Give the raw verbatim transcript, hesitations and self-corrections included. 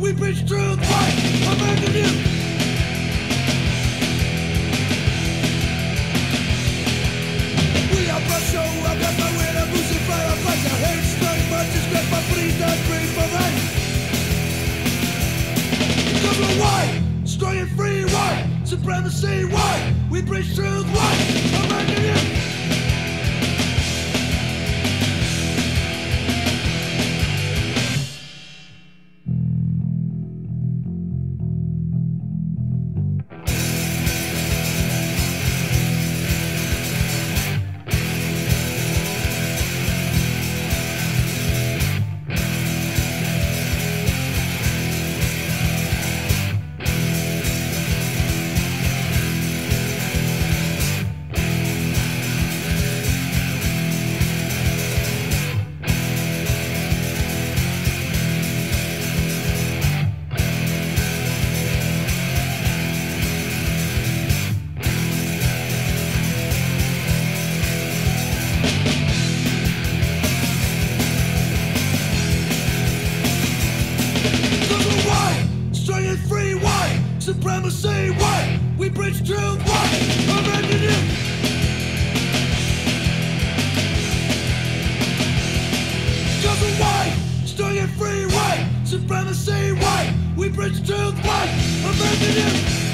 We preach truth, right? I'm begging you. We are pressure, I got my way to lose it, fire, fight your hate, strong marches, grab my breathe, that breathe for right. Cause we're white, strong and free, white, supremacy, white. We preach truth, white. I'm begging you. Free white, supremacy white. We preach truth white. I'm begging you. Cause we're white, strong and free white, supremacy white. We preach truth white. I'm begging you.